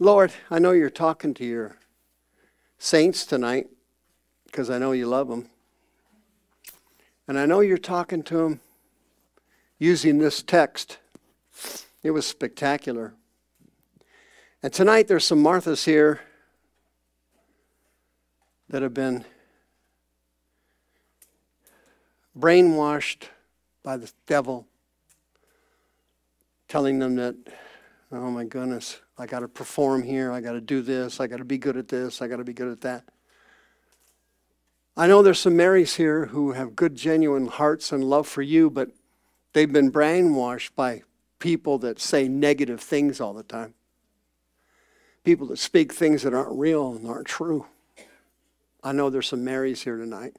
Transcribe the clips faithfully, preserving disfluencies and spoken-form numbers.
Lord, I know you're talking to your saints tonight because I know you love them. And I know you're talking to them using this text. It was spectacular. And tonight there's some Marthas here that have been brainwashed by the devil, telling them that, oh my goodness, I got to perform here, I got to do this, I got to be good at this, I got to be good at that. I know there's some Marys here who have good, genuine hearts and love for you, but they've been brainwashed by people that say negative things all the time. People that speak things that aren't real and aren't true. I know there's some Marys here tonight.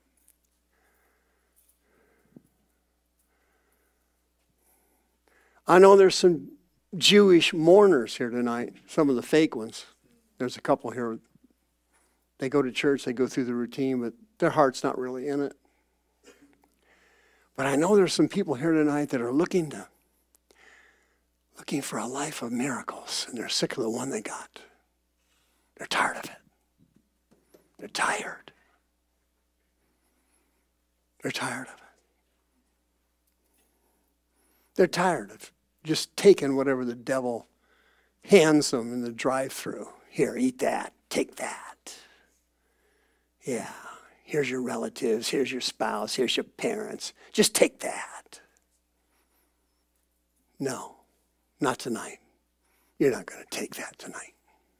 I know there's some Jewish mourners here tonight, some of the fake ones. There's a couple here. They go to church, they go through the routine, but their heart's not really in it. But I know there's some people here tonight that are looking to, looking for a life of miracles, and they're sick of the one they got. They're tired of it. They're tired. They're tired of it. They're tired of just taking whatever the devil hands them in the drive-thru. Here, eat that. Take that. Yeah. Here's your relatives. Here's your spouse. Here's your parents. Just take that. No, not tonight. You're not going to take that tonight.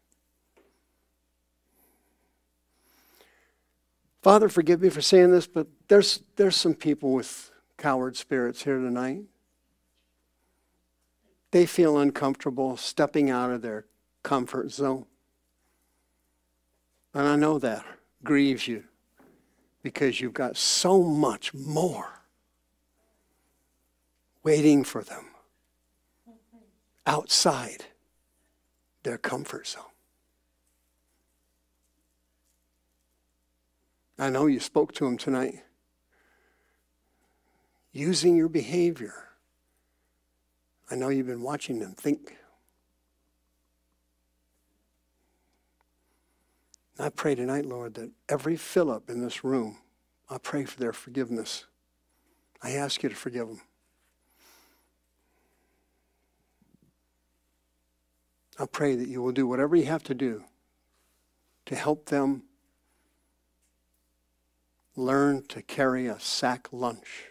Father, forgive me for saying this, but there's there's some people with coward spirits here tonight. They feel uncomfortable stepping out of their comfort zone. And I know that grieves you because you've got so much more waiting for them outside their comfort zone. I know you spoke to them tonight. Using your behavior. I know you've been watching them think. I pray tonight, Lord, that every Philip in this room, I pray for their forgiveness. I ask you to forgive them. I pray that you will do whatever you have to do to help them learn to carry a sack lunch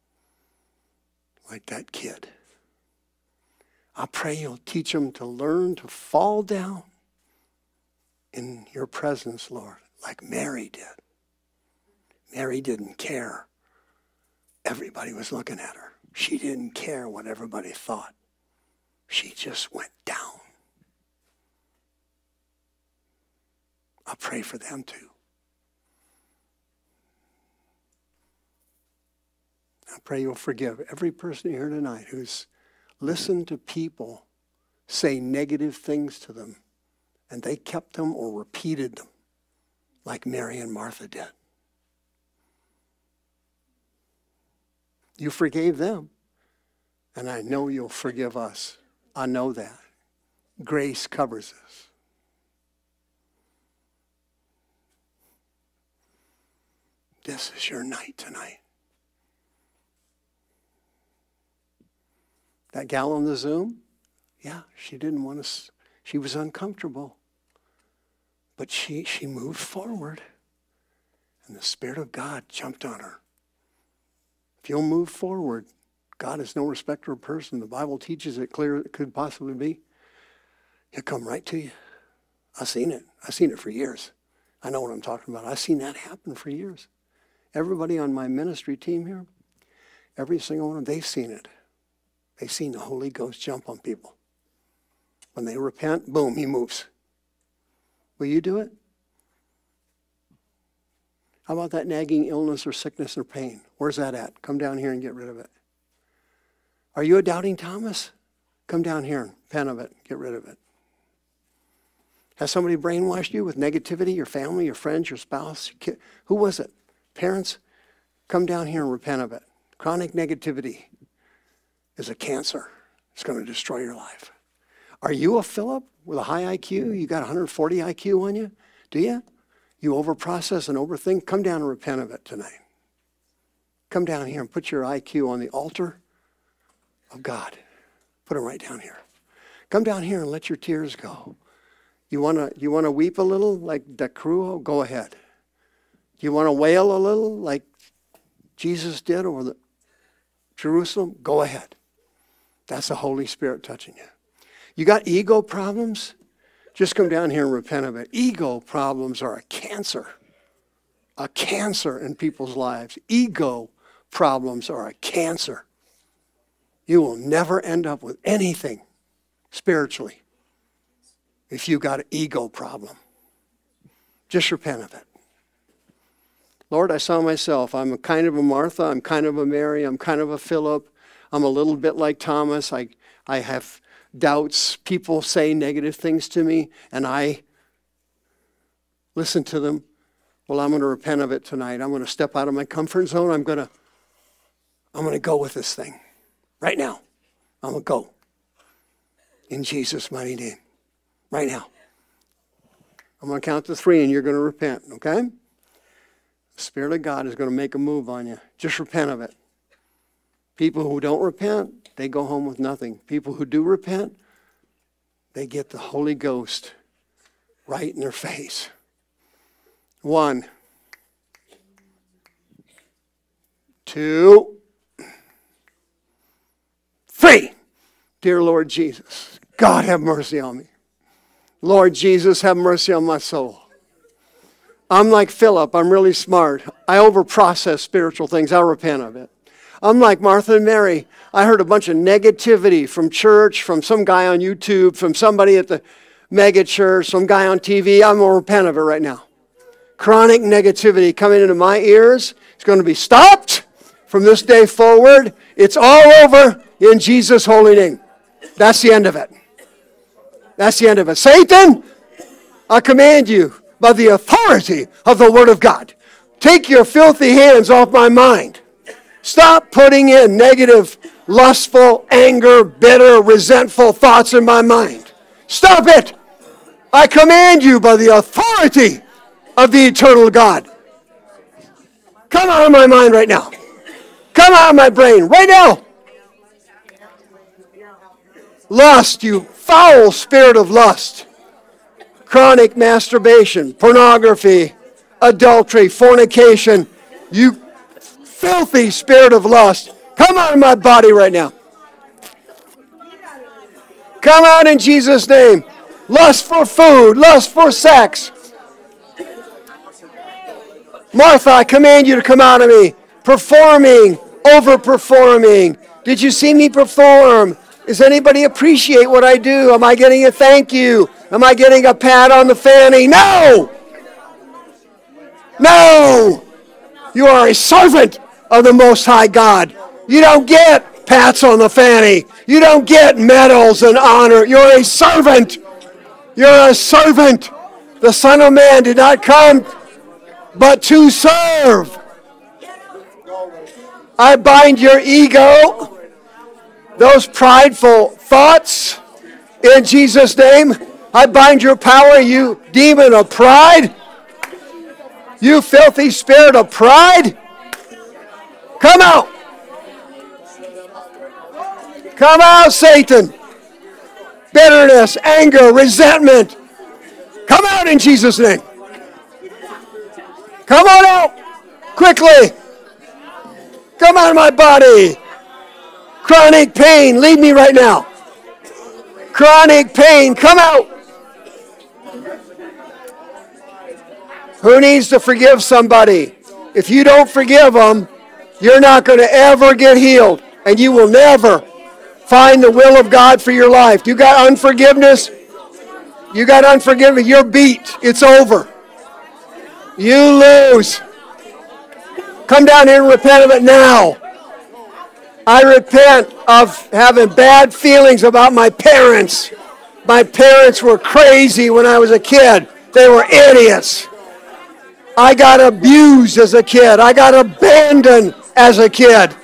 like that kid. I pray you'll teach them to learn to fall down in your presence, Lord, like Mary did. Mary didn't care. Everybody was looking at her. She didn't care what everybody thought. She just went down. I pray for them too. I pray you'll forgive every person here tonight who's listened to people say negative things to them, and they kept them or repeated them like Mary and Martha did. You forgave them, and I know you'll forgive us. I know that. Grace covers us. This is your night tonight. That gal on the Zoom, yeah, she didn't want to, she was uncomfortable. But she, she moved forward, and the Spirit of God jumped on her. If you'll move forward, God is no respecter of person. The Bible teaches it clear it could possibly be. He'll come right to you. I've seen it. I've seen it for years. I know what I'm talking about. I've seen that happen for years. Everybody on my ministry team here, every single one of them, they've seen it. They've seen the Holy Ghost jump on people. When they repent, boom, he moves. Will you do it? How about that nagging illness or sickness or pain? Where's that at? Come down here and get rid of it. Are you a doubting Thomas? Come down here and repent of it. Get rid of it. Has somebody brainwashed you with negativity? Your family, your friends, your spouse? Your kid? Who was it? Parents? Come down here and repent of it. Chronic negativity is a cancer. It's going to destroy your life. Are you a Philip with a high I Q? You got one hundred forty I Q on you? Do you? You overprocess and overthink? Come down and repent of it tonight. Come down here and put your I Q on the altar of God. Put it right down here. Come down here and let your tears go. You want to you want to weep a little like Decruo? Go ahead. Do you want to wail a little like Jesus did over the Jerusalem? Go ahead. That's the Holy Spirit touching you. You got ego problems? Just come down here and repent of it. Ego problems are a cancer. A cancer in people's lives. Ego problems are a cancer. You will never end up with anything spiritually if you got an ego problem. Just repent of it. Lord, I saw myself. I'm a kind of a Martha. I'm kind of a Mary. I'm kind of a Philip. I'm a little bit like Thomas. I, I have doubts. People say negative things to me, and I listen to them. Well, I'm going to repent of it tonight. I'm going to step out of my comfort zone. I'm going to, I'm going to go with this thing right now. I'm going to go in Jesus' mighty name right now. I'm going to count to three, and you're going to repent, okay? The Spirit of God is going to make a move on you. Just repent of it. People who don't repent, they go home with nothing. People who do repent, they get the Holy Ghost right in their face. One. Two. Three. Dear Lord Jesus, God have mercy on me. Lord Jesus, have mercy on my soul. I'm like Philip. I'm really smart. I overprocess spiritual things. I'll repent of it. I'm like Martha and Mary. I heard a bunch of negativity from church, from some guy on YouTube, from somebody at the mega church, some guy on T V. I'm going to repent of it right now. Chronic negativity coming into my ears. It's going to be stopped from this day forward. It's all over in Jesus' holy name. That's the end of it. That's the end of it. Satan, I command you by the authority of the Word of God, take your filthy hands off my mind. Stop putting in negative, lustful, anger, bitter, resentful thoughts in my mind. Stop it. I command you by the authority of the eternal God. Come out of my mind right now. Come out of my brain right now. Lust, you foul spirit of lust. Chronic masturbation, pornography, adultery, fornication, you filthy spirit of lust, come out of my body right now. Come out in Jesus' name. Lust for food, lust for sex. Martha, I command you to come out of me. Performing, overperforming. Did you see me perform? Does anybody appreciate what I do? Am I getting a thank you? Am I getting a pat on the fanny? No! No! You are a servant of the Most High God. You don't get pats on the fanny. You don't get medals and honor. You're a servant. You're a servant. The Son of Man did not come but to serve. I bind your ego, those prideful thoughts, in Jesus' name. I bind your power, you demon of pride. You filthy spirit of pride. Come out. Come out, Satan. Bitterness, anger, resentment. Come out in Jesus' name. Come on out. Quickly. Come out of my body. Chronic pain, leave me right now. Chronic pain, come out. Who needs to forgive somebody? If you don't forgive them, you're not going to ever get healed. And you will never find the will of God for your life. You got unforgiveness? You got unforgiveness? You're beat. It's over. You lose. Come down here and repent of it now. I repent of having bad feelings about my parents. My parents were crazy when I was a kid. They were idiots. I got abused as a kid. I got abandoned as a kid.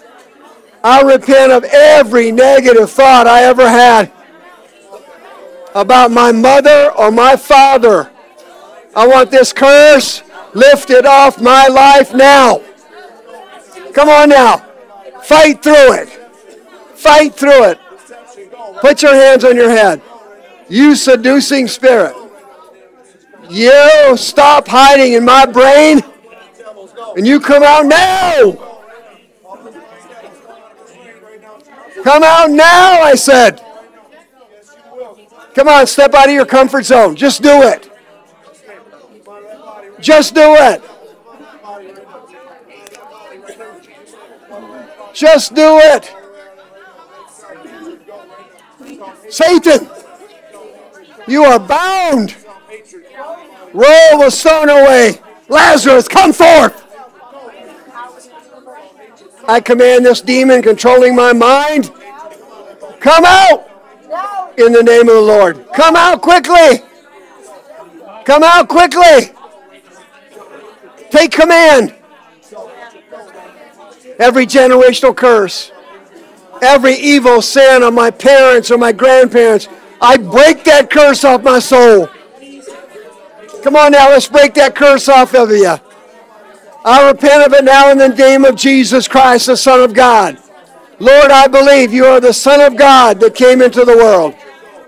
I repent of every negative thought I ever had. about my mother or my father. I want this curse lifted off my life now. Come on now. Fight through it. Fight through it. Put your hands on your head. You seducing spirit. You stop hiding in my brain and you come out now. Come out now, I said. Come on, step out of your comfort zone. Just do it. Just do it. Just do it. Satan, you are bound. Roll the stone away. Lazarus, come forth. I command this demon controlling my mind. Come out in the name of the Lord. Come out quickly. Come out quickly. Take command. Every generational curse, every evil sin of my parents or my grandparents, I break that curse off my soul. Come on now, let's break that curse off of you. I repent of it now in the name of Jesus Christ, the Son of God. Lord, I believe you are the Son of God that came into the world.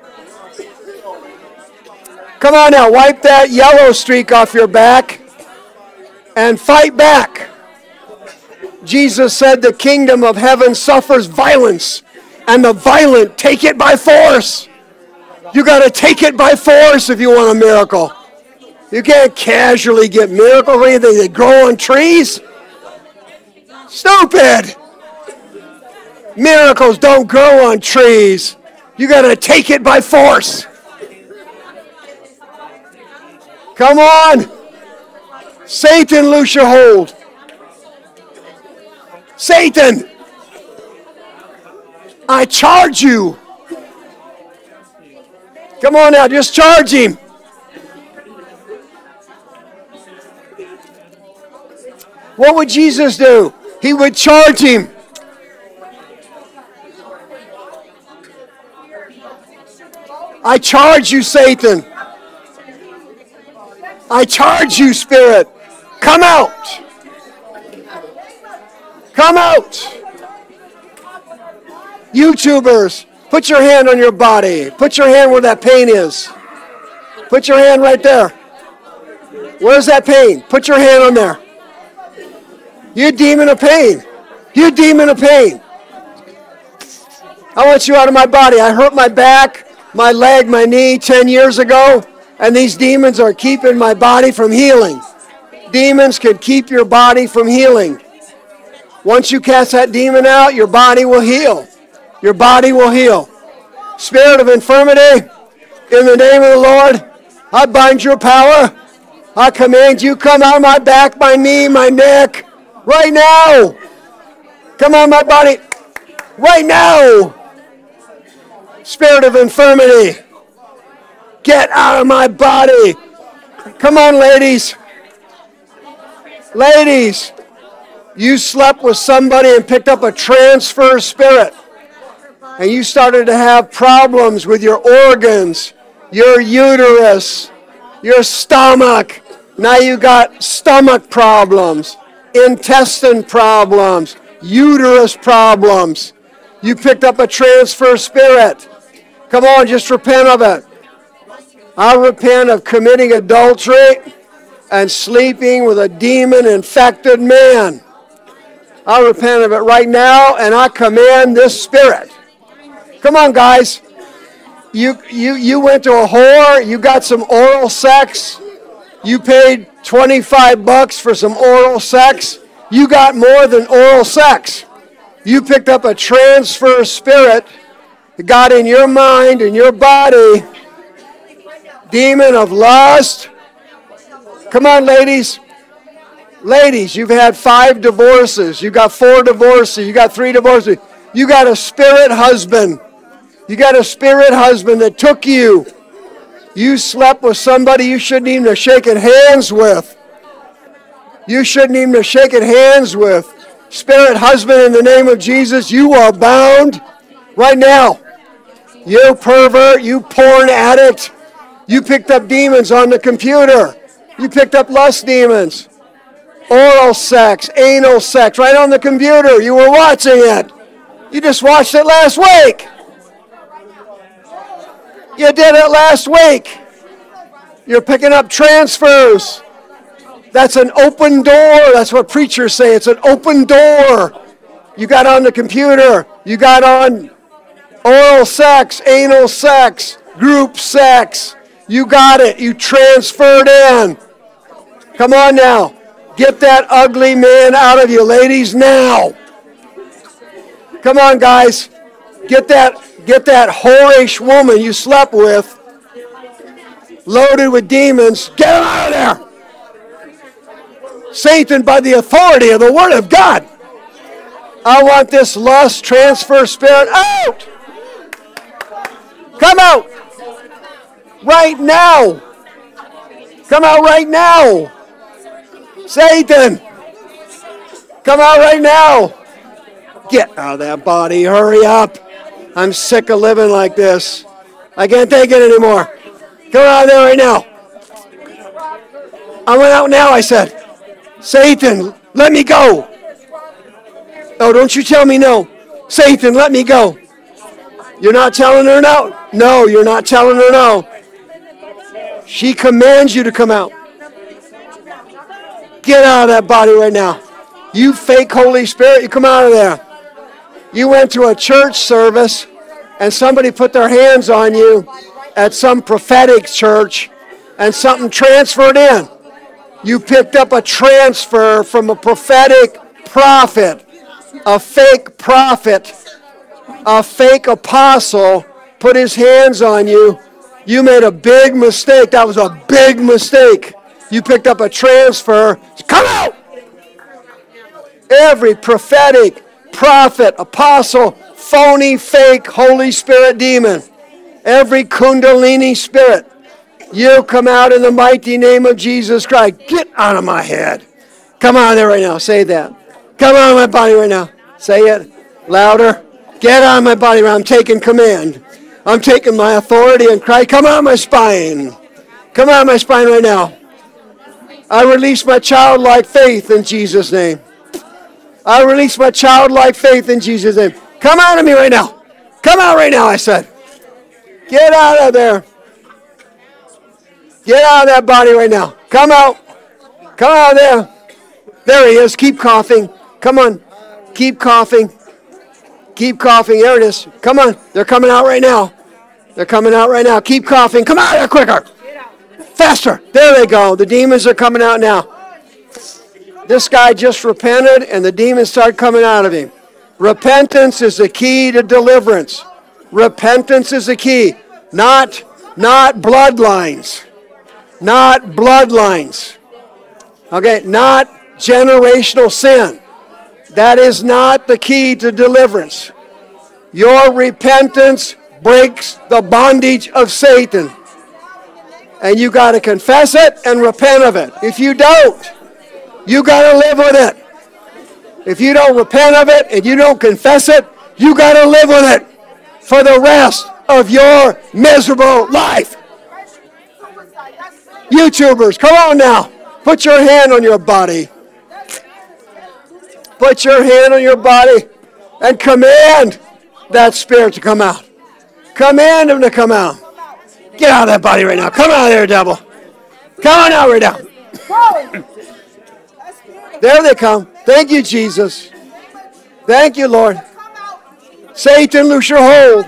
Come on now, wipe that yellow streak off your back and fight back. Jesus said the kingdom of heaven suffers violence, and the violent take it by force. You got to take it by force if you want a miracle. You can't casually get miracles or anything that grow on trees. Stupid. Miracles don't grow on trees. You got to take it by force. Come on. Satan, loose your hold. Satan, I charge you. Come on now, just charge him. What would Jesus do? He would charge him. I charge you, Satan. I charge you, spirit. Come out. Come out. YouTubers, put your hand on your body. Put your hand where that pain is. Put your hand right there. Where's that pain? Put your hand on there. You demon of pain. You demon of pain. I want you out of my body. I hurt my back, my leg, my knee ten years ago, and these demons are keeping my body from healing. Demons can keep your body from healing. Once you cast that demon out, your body will heal. Your body will heal. Spirit of infirmity, in the name of the Lord, I bind your power. I command you, come out of my back, my knee, my neck, right now. Come on, my body, right now. Spirit of infirmity, get out of my body. Come on, ladies. Ladies. You slept with somebody and picked up a transfer spirit. And you started to have problems with your organs, your uterus, your stomach. Now you got stomach problems, intestine problems, uterus problems. You picked up a transfer spirit. Come on, just repent of it. I repent of committing adultery and sleeping with a demon-infected man. I repent of it right now, and I command this spirit. Come on, guys. You, you, you went to a whore. You got some oral sex. You paid twenty-five bucks for some oral sex. You got more than oral sex. You picked up a transfer spirit that got in your mind and your body. Demon of lust. Come on, ladies. Ladies, you've had five divorces. You got four divorces. You got three divorces. You got a spirit husband. You got a spirit husband that took you. You slept with somebody you shouldn't even have shaken hands with. You shouldn't even have shaken hands with. Spirit husband, in the name of Jesus, you are bound right now. You pervert, you porn addict. You picked up demons on the computer. You picked up lust demons. Oral sex, anal sex, right on the computer. You were watching it. You just watched it last week. You did it last week. You're picking up transfers. That's an open door. That's what preachers say. It's an open door. You got on the computer. You got on oral sex, anal sex, group sex. You got it. You transferred in. Come on now. Get that ugly man out of you, ladies, now. Come on, guys. Get that, get that whorish woman you slept with, loaded with demons. Get him out of there. Satan, by the authority of the Word of God, I want this lust transfer spirit out. Come out. Right now. Come out right now. Satan, come out right now. Get out of that body. Hurry up. I'm sick of living like this. I can't take it anymore. Come out of there right now. I went out now, I said. Satan, let me go. Oh, don't you tell me no. Satan, let me go. You're not telling her no? No, you're not telling her no. She commands you to come out. Get out of that body right now. You fake Holy Spirit, you come out of there. You went to a church service and somebody put their hands on you at some prophetic church and something transferred in. You picked up a transfer from a prophetic prophet, a fake prophet, a fake apostle put his hands on you. You made a big mistake. That was a big mistake. You picked up a transfer. Come out! Every prophetic, prophet, apostle, phony, fake, Holy Spirit demon, every kundalini spirit, you come out in the mighty name of Jesus Christ. Get out of my head. Come out of there right now. Say that. Come out of my body right now. Say it louder. Get out of my body right now. I'm taking command. I'm taking my authority in Christ. Come out of my spine. Come out of my spine right now. I release my childlike faith in Jesus' name. I release my childlike faith in Jesus' name. Come out of me right now. Come out right now, I said. Get out of there. Get out of that body right now. Come out. Come out of there. There he is. Keep coughing. Come on. Keep coughing. Keep coughing. There it is. Come on. They're coming out right now. They're coming out right now. Keep coughing. Come out there quicker. Faster. There they go. The demons are coming out now. This guy just repented and the demons start coming out of him. Repentance is the key to deliverance. Repentance is the key. Not, not bloodlines. Not bloodlines. Okay, not generational sin. That is not the key to deliverance. Your repentance breaks the bondage of Satan. And you got to confess it and repent of it. If you don't, you got to live with it. If you don't repent of it and you don't confess it, you got to live with it for the rest of your miserable life. YouTubers, come on now. Put your hand on your body. Put your hand on your body and command that spirit to come out. Command him to come out. Get out of that body right now. Come out of there, devil. Come on out right now. There they come. Thank you, Jesus. Thank you, Lord. Satan, loose your hold.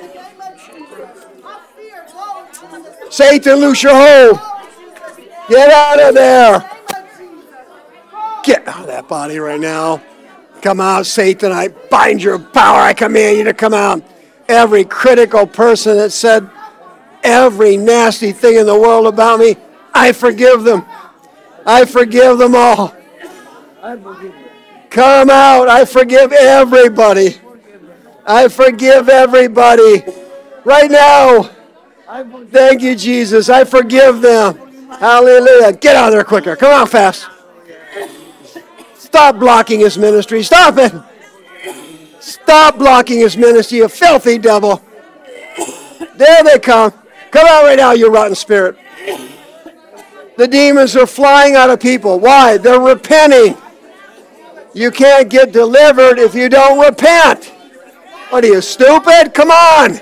Satan, loose your hold. Get out of there. Get out of that body right now. Come out, Satan. I bind your power. I command you to come out. Every critical person that said every nasty thing in the world about me, I forgive them. I forgive them all. Come out. I forgive everybody. I forgive everybody. Right now. Thank you, Jesus. I forgive them. Hallelujah. Get out of there quicker. Come on, fast. Stop blocking his ministry. Stop it. Stop blocking his ministry, you filthy devil. There they come. Come out right now, you rotten spirit. The demons are flying out of people. Why? They're repenting. You can't get delivered if you don't repent. What are you, stupid? Come on.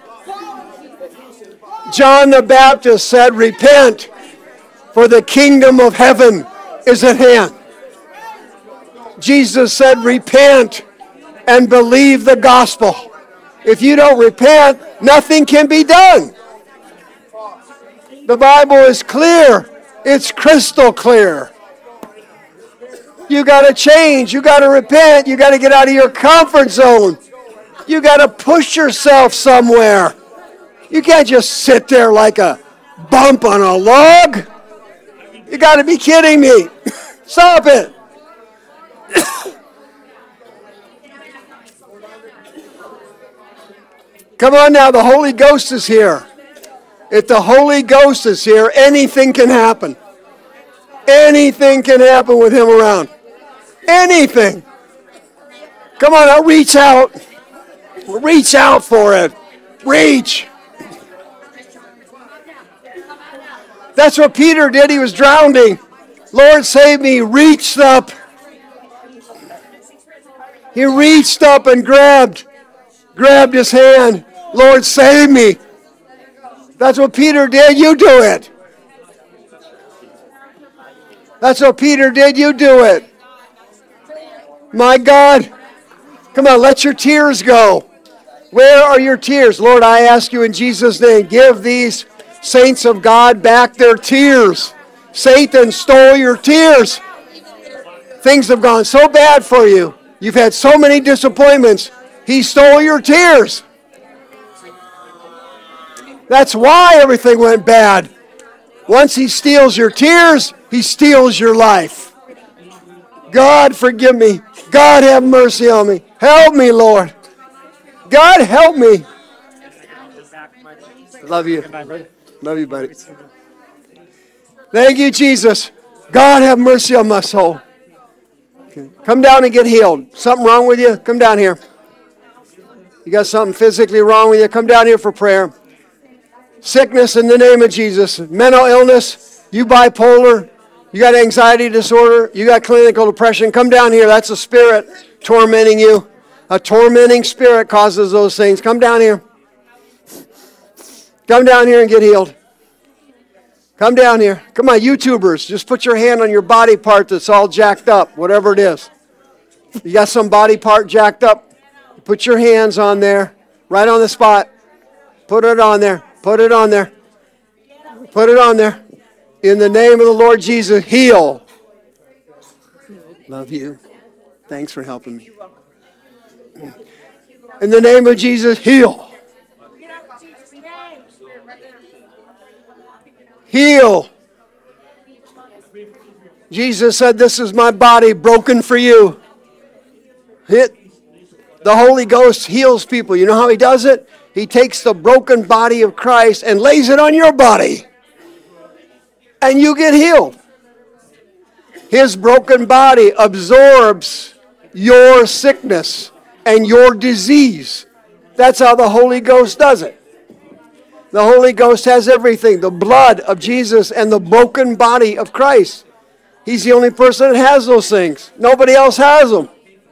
John the Baptist said, repent, for the kingdom of heaven is at hand. Jesus said, repent and believe the gospel. If you don't repent, nothing can be done. The Bible is clear. It's crystal clear. You got to change. You got to repent. You got to get out of your comfort zone. You got to push yourself somewhere. You can't just sit there like a bump on a log. You got to be kidding me. Stop it. Come on now, the Holy Ghost is here. If the Holy Ghost is here, anything can happen. Anything can happen with him around. Anything. Come on, now reach out. Reach out for it. Reach. That's what Peter did. He was drowning. Lord, save me. He reached up. He reached up and grabbed, grabbed his hand. Lord, save me. That's what Peter did. You do it. That's what Peter did. You do it. My God. Come on, let your tears go. Where are your tears? Lord, I ask you in Jesus' name, give these saints of God back their tears. Satan stole your tears. Things have gone so bad for you. You've had so many disappointments. He stole your tears. That's why everything went bad. Once he steals your tears, he steals your life. God, forgive me. God, have mercy on me. Help me, Lord. God, help me. Love you. Love you, buddy. Thank you, Jesus. God, have mercy on my soul. Okay. Come down and get healed. Something wrong with you? Come down here. You got something physically wrong with you? Come down here for prayer. Sickness in the name of Jesus. Mental illness. You bipolar. You got anxiety disorder. You got clinical depression. Come down here. That's a spirit tormenting you. A tormenting spirit causes those things. Come down here. Come down here and get healed. Come down here. Come on, YouTubers. Just put your hand on your body part that's all jacked up, whatever it is. You got some body part jacked up? Put your hands on there, right on the spot. Put it on there. Put it on there. Put it on there. In the name of the Lord Jesus, heal. Love you. Thanks for helping me. In the name of Jesus, heal. Heal. Jesus said, this is my body broken for you. It, the Holy Ghost heals people. You know how he does it? He takes the broken body of Christ and lays it on your body. And you get healed. His broken body absorbs your sickness and your disease. That's how the Holy Ghost does it. The Holy Ghost has everything. The blood of Jesus and the broken body of Christ. He's the only person that has those things. Nobody else has them.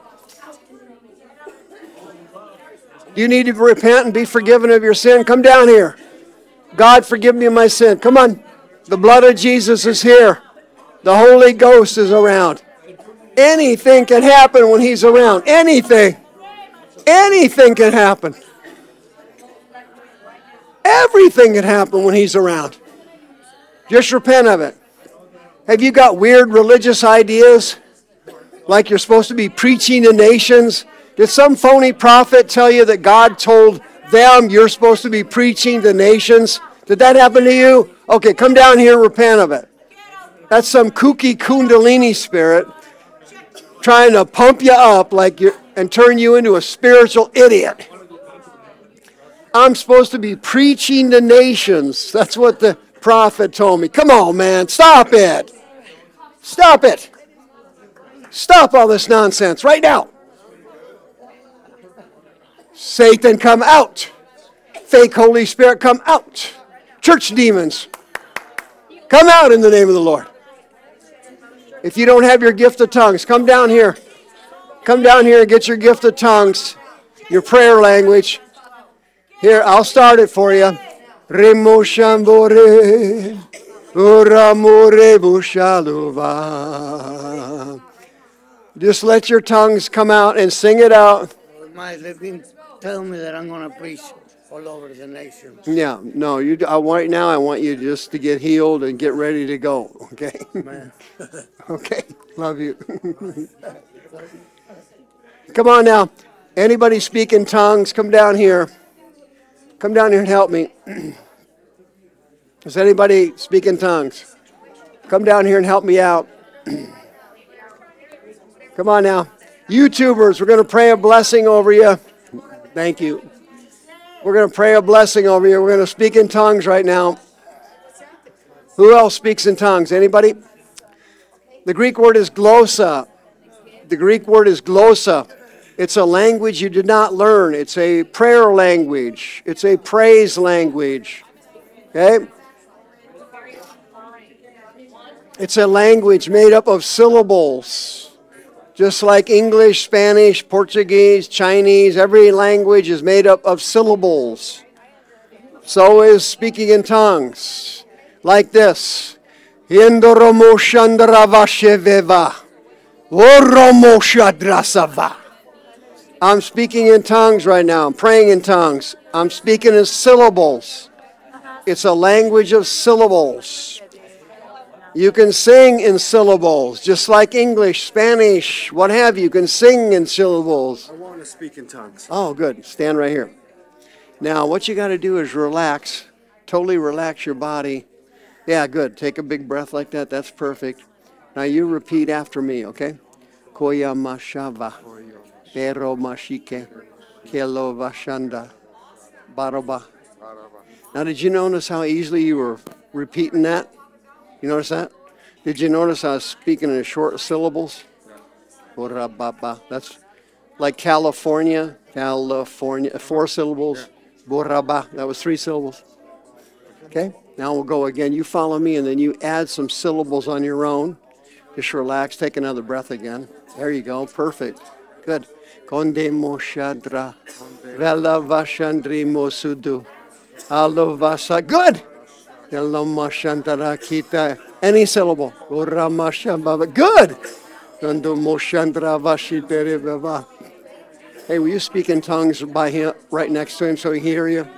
You need to repent and be forgiven of your sin. Come down here. God, forgive me of my sin. Come on. The blood of Jesus is here. The Holy Ghost is around. Anything can happen when he's around. Anything. Anything can happen. Everything can happen when he's around. Just repent of it. Have you got weird religious ideas? Like you're supposed to be preaching to nations? Did some phony prophet tell you that God told them you're supposed to be preaching to nations? Did that happen to you? Okay, come down here and repent of it. That's some kooky kundalini spirit trying to pump you up like you and turn you into a spiritual idiot. I'm supposed to be preaching to nations. That's what the prophet told me. Come on, man. Stop it. Stop it. Stop all this nonsense right now. Satan, come out. fake Holy Spirit, come out. Church demons, come out in the name of the Lord. If you don't have your gift of tongues, come down here. Come down here and get your gift of tongues, your prayer language. Here, I'll start it for you. Remo shambore, uramore bushaluva. Just let your tongues come out and sing it out. My living tell me that I'm going to preach all over the nation. Yeah, no, you. I want right now. I want you just to get healed and get ready to go. Okay. Man. Okay. Love you. Come on now. Anybody speak in tongues? Come down here. Come down here and help me. Does anybody speak in tongues? Come down here and help me out. Come on now. YouTubers, we're going to pray a blessing over you. Thank you. We're going to pray a blessing over you. We're going to speak in tongues right now. Who else speaks in tongues? Anybody? The Greek word is glossa. The Greek word is glossa. It's a language you did not learn. It's a prayer language. It's a praise language. Okay? It's a language made up of syllables. Just like English, Spanish, Portuguese, Chinese, every language is made up of syllables. So is speaking in tongues. Like this. I'm speaking in tongues right now. I'm praying in tongues. I'm speaking in syllables. It's a language of syllables. You can sing in syllables, just like English, Spanish, what have you. You can sing in syllables. I want to speak in tongues. Oh, good. Stand right here. Now, what you got to do is relax. Totally relax your body. Yeah, good. Take a big breath like that. That's perfect. Now, you repeat after me, okay? Koya mashava. Pero mashike. Kelo vashanda. Baroba. Now, did you notice how easily you were repeating that? You notice that? Did you notice I was speaking in short syllables? Yeah. That's like California, California, four syllables. Boraba, that was three syllables. Okay, now we'll go again. You follow me and then you add some syllables on your own. Just relax, take another breath again. There you go, perfect. Good. Konde moshadra, vela vashandri mosudu, alo vasa. Good. Any syllable. Good. Hey, will you speak in tongues by him, right next to him so he can hear you?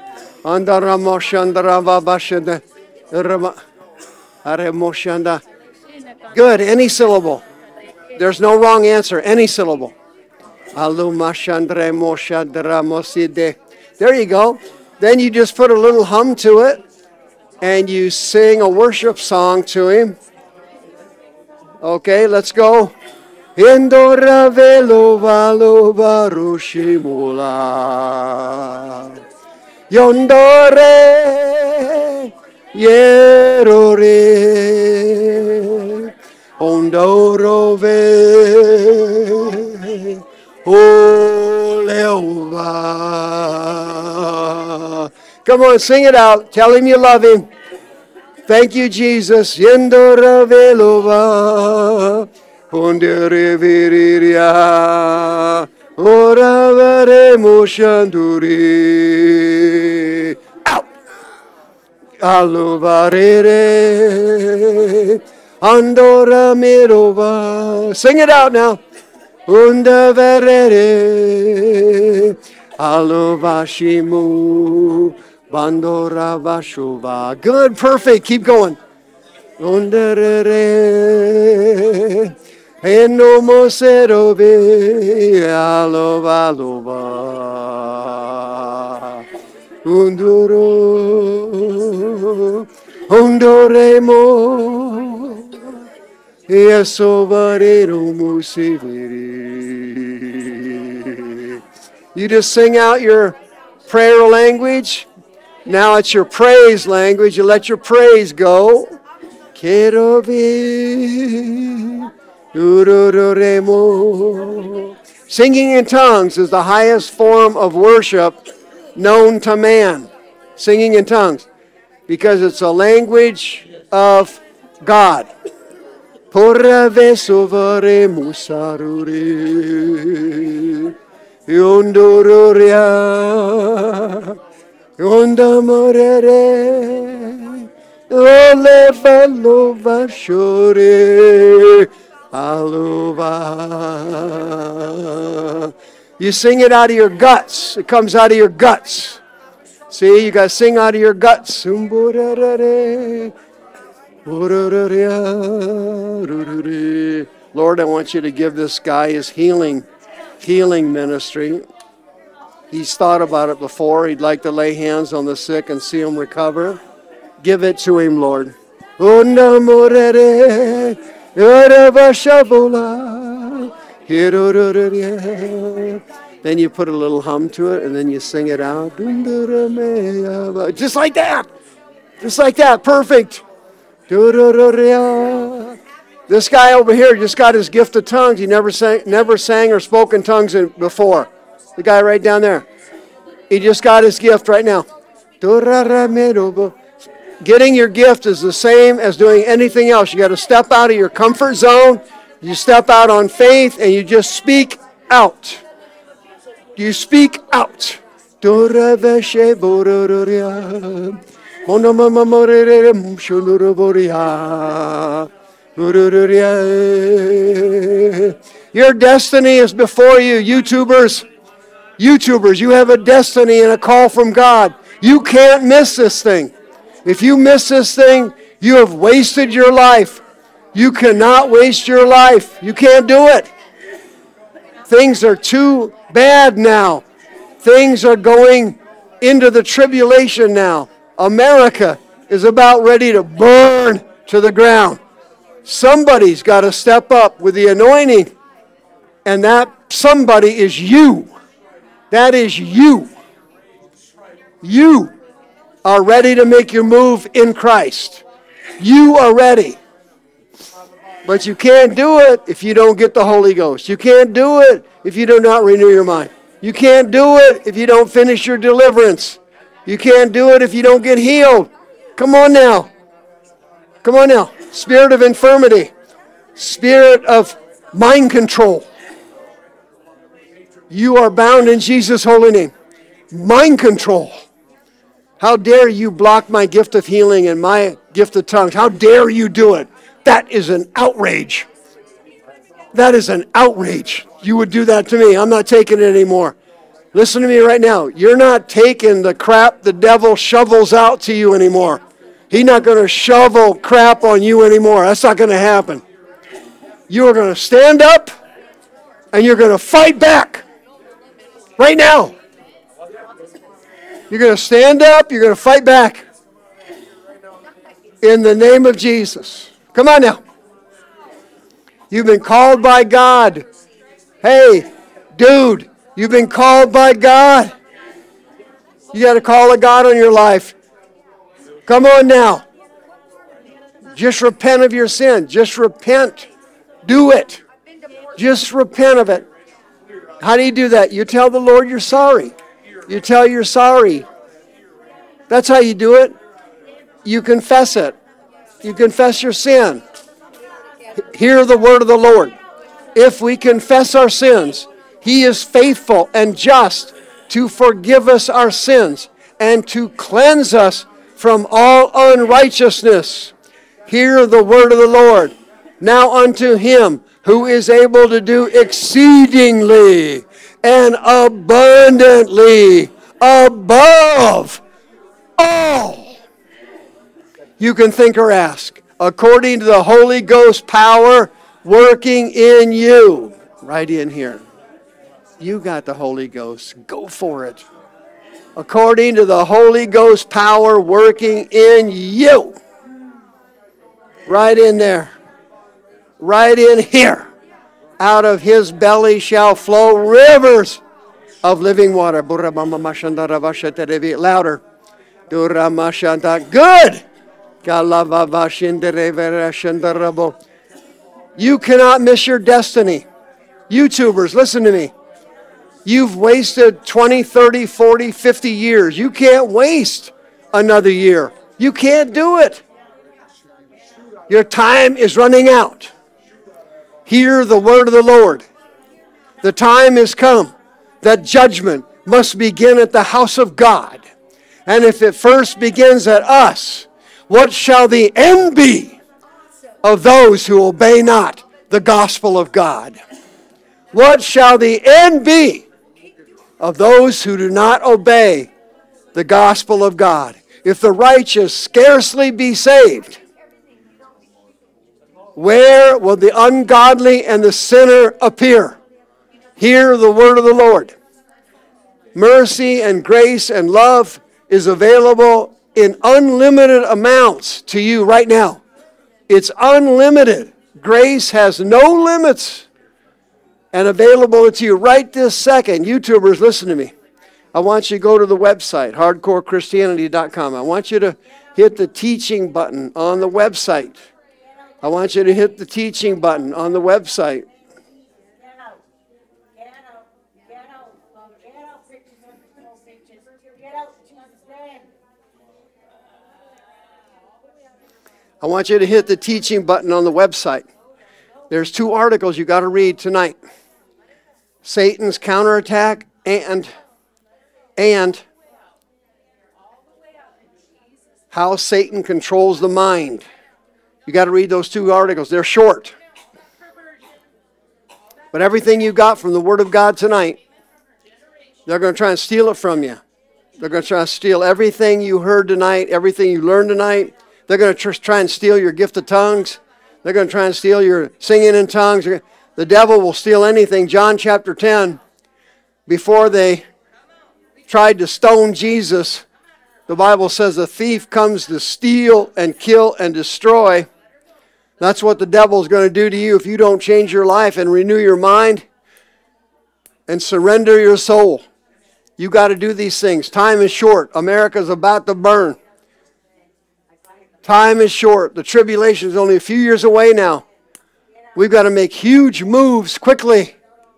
Good. Any syllable. There's no wrong answer. Any syllable. There you go. Then you just put a little hum to it. And you sing a worship song to him. Okay, let's go. Indora velo valo barushimula. Yondore yerore. Ondoro ve oleova. Come on, sing it out. Tell him you love him. Thank you, Jesus. Yendora velova, pondere viriria, ora veremo shanduri. Out. Allovarere, andora mirova. Sing it out now. Unda verere, allovashimu. Bandora Vashuva. Good, perfect. Keep going. Underere. Eno moserove. Alova lova. Unduro. Undoremo. Yesovarero musiviri. You just sing out your prayer language. Now it's your praise language. You let your praise go. Singing in tongues is the highest form of worship known to man. Singing in tongues. Because it's a language of God. Porra vesovare musaruri. Yondoruria. Yondamorere. Ole valova shore. Aluva. You sing it out of your guts. It comes out of your guts. See, you got to sing out of your guts. Lord, I want you to give this guy his healing, healing ministry. He's thought about it before. He'd like to lay hands on the sick and see them recover. Give it to him, Lord. Then you put a little hum to it, and then you sing it out. Just like that. Just like that. Perfect. This guy over here just got his gift of tongues. He never sang, never sang or spoke in tongues before. The guy right down there. He just got his gift right now. Getting your gift is the same as doing anything else. You got to step out of your comfort zone. You step out on faith, and you just speak out. You speak out. You're Your destiny is before you, YouTubers. YouTubers, you have a destiny and a call from God. You can't miss this thing. If you miss this thing, you have wasted your life. You cannot waste your life. You can't do it. Things are too bad now. Things are going into the tribulation now. America is about ready to burn to the ground. Somebody's got to step up with the anointing, and that somebody is you. That is you. You are ready to make your move in Christ. You are ready. But you can't do it if you don't get the Holy Ghost. You can't do it if you do not renew your mind. You can't do it if you don't finish your deliverance. You can't do it if you don't get healed. Come on now. Come on now. Spirit of infirmity. Spirit of mind control. You are bound in Jesus' holy name. Mind control. How dare you block my gift of healing and my gift of tongues? How dare you do it? That is an outrage. That is an outrage. You would do that to me. I'm not taking it anymore. Listen to me right now. You're not taking the crap the devil shovels out to you anymore. He's not going to shovel crap on you anymore. That's not going to happen. You are going to stand up and you're going to fight back. Right now. You're going to stand up. You're going to fight back. In the name of Jesus. Come on now. You've been called by God. Hey, dude, you've been called by God. You got a call of God on your life. Come on now. Just repent of your sin. Just repent. Do it. Just repent of it. How do you do that? You tell the Lord you're sorry. You tell you're sorry. That's how you do it. You confess it. You confess your sin. Hear the word of the Lord. If we confess our sins, He is faithful and just to forgive us our sins and to cleanse us from all unrighteousness. Hear the word of the Lord. Now unto Him who is able to do exceedingly and abundantly above all you can think or ask, according to the Holy Ghost power working in you. Right in here. You got the Holy Ghost. Go for it. According to the Holy Ghost power working in you. Right in there. Right in here. Out of His belly shall flow rivers of living water. Louder. Good. You cannot miss your destiny. YouTubers, listen to me. You've wasted twenty, thirty, forty, fifty years. You can't waste another year. You can't do it. Your time is running out. Hear the word of the Lord. The time has come that judgment must begin at the house of God. And if it first begins at us, what shall the end be of those who obey not the gospel of God? What shall the end be of those who do not obey the gospel of God? If the righteous scarcely be saved, where will the ungodly and the sinner appear? Hear the word of the Lord. Mercy and grace and love is available in unlimited amounts to you right now. It's unlimited. Grace has no limits and available to you right this second. YouTubers, listen to me. I want you to go to the website, hardcore christianity dot com. I want you to hit the teaching button on the website. I want you to hit the teaching button on the website. I want you to hit the teaching button on the website. There's two articles you got to read tonight. Satan's counterattack and and how Satan controls the mind. You got to read those two articles. They're short. But everything you got from the Word of God tonight, they're going to try and steal it from you. They're going to try to steal everything you heard tonight, everything you learned tonight. They're going to try and steal your gift of tongues. They're going to try and steal your singing in tongues. The devil will steal anything. John chapter ten, before they tried to stone Jesus, the Bible says a thief comes to steal and kill and destroy. That's what the devil is going to do to you if you don't change your life and renew your mind and surrender your soul. You got to do these things. Time is short. America's about to burn. Time is short. The tribulation is only a few years away now. We've got to make huge moves quickly.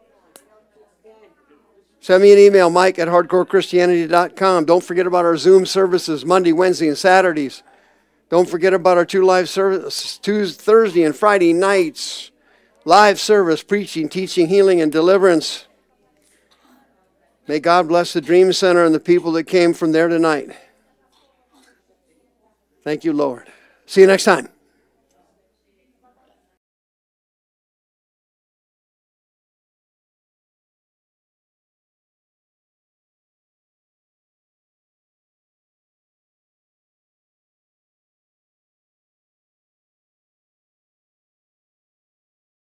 Send me an email, Mike at hardcore christianity dot com. Don't forget about our Zoom services Monday, Wednesday, and Saturdays. Don't forget about our two live services, Tuesday, Thursday, and Friday nights. Live service, preaching, teaching, healing, and deliverance. May God bless the Dream Center and the people that came from there tonight. Thank you, Lord. See you next time.